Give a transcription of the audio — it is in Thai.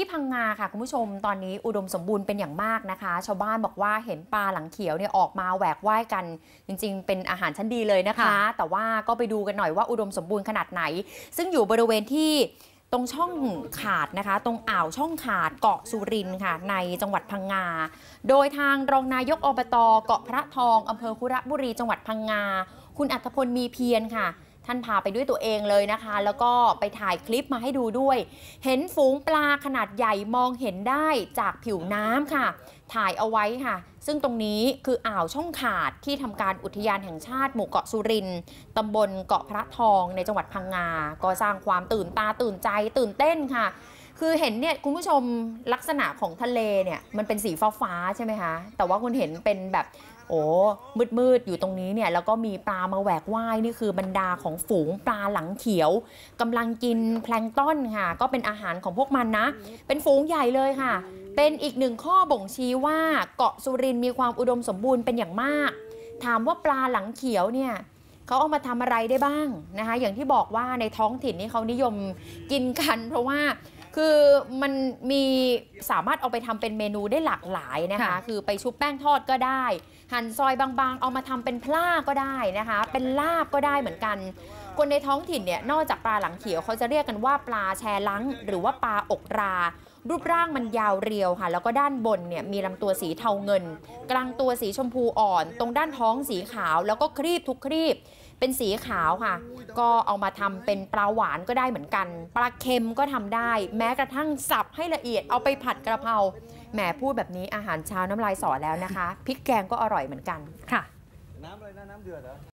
ที่พังงาค่ะคุณผู้ชมตอนนี้อุดมสมบูรณ์เป็นอย่างมากนะคะชาวบ้านบอกว่าเห็นปลาหลังเขียวเนี่ยออกมาแหวกว่ายกันจริงๆเป็นอาหารชั้นดีเลยนะคะแต่ว่าก็ไปดูกันหน่อยว่าอุดมสมบูรณ์ขนาดไหนซึ่งอยู่บริเวณที่ตรงช่องขาดนะคะตรงอ่าวช่องขาดเกาะสุรินทร์ค่ะในจังหวัดพังงาโดยทางรองนายกอบต.เกาะพระทองอำเภอคุระบุรีจังหวัดพังงาคุณอัธพลมีเพียรค่ะท่านพาไปด้วยตัวเองเลยนะคะแล้วก็ไปถ่ายคลิปมาให้ดูด้วยเห็นฝูงปลาขนาดใหญ่มองเห็นได้จากผิวน้ำค่ะถ่ายเอาไว้ค่ะซึ่งตรงนี้คืออ่าวช่องขาดที่ทำการอุทยานแห่งชาติหมู่เกาะสุรินทร์ตำบลเกาะพระทองในจังหวัดพังงาก็สร้างความตื่นตาตื่นใจตื่นเต้นค่ะคือเห็นเนี่ยคุณผู้ชมลักษณะของทะเลเนี่ยมันเป็นสีฟ้าใช่ไหมคะแต่ว่าคุณเห็นเป็นแบบโอ้มืดอยู่ตรงนี้เนี่ยแล้วก็มีปลามาแหวกว่ายนี่คือบรรดาของฝูงปลาหลังเขียวกำลังกินแพลงก์ต้นค่ะก็เป็นอาหารของพวกมันนะเป็นฝูงใหญ่เลยค่ะเป็นอีกหนึ่งข้อบ่งชี้ว่าเกาะสุรินทร์มีความอุดมสมบูรณ์เป็นอย่างมากถามว่าปลาหลังเขียวเนี่ยเขาเอามาทำอะไรได้บ้างนะคะอย่างที่บอกว่าในท้องถิ่นนี่เขานิยมกินกันเพราะว่าคือมันมีสามารถเอาไปทำเป็นเมนูได้หลากหลายนะคะคือไปชุบแป้งทอดก็ได้หั่นซอยบางๆเอามาทำเป็นพล่าก็ได้นะคะเป็นลาบก็ได้เหมือนกันคนในท้องถิ่นเนี่ยนอกจากปลาหลังเขียวเขาจะเรียกกันว่าปลาแชลังหรือว่าปลาอกรารูปร่างมันยาวเรียวค่ะแล้วก็ด้านบนเนี่ยมีลำตัวสีเทาเงินกลางตัวสีชมพูอ่อนตรงด้านท้องสีขาวแล้วก็ครีบทุกครีบเป็นสีขาวค่ะก็เอามาทำเป็นปลาหวานก็ได้เหมือนกันปลาเค็มก็ทำได้แม้กระทั่งสับให้ละเอียดเอาไปผัดกระเพราแหมพูดแบบนี้อาหารเช้าน้ำลายสอแล้วนะคะพริกแกงก็อร่อยเหมือนกันค่ะน้ำอะไรนะน้ำเดือดเหรอ